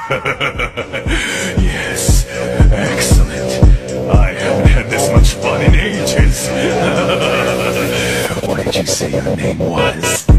Yes, excellent. I haven't had this much fun in ages. What did you say your name was?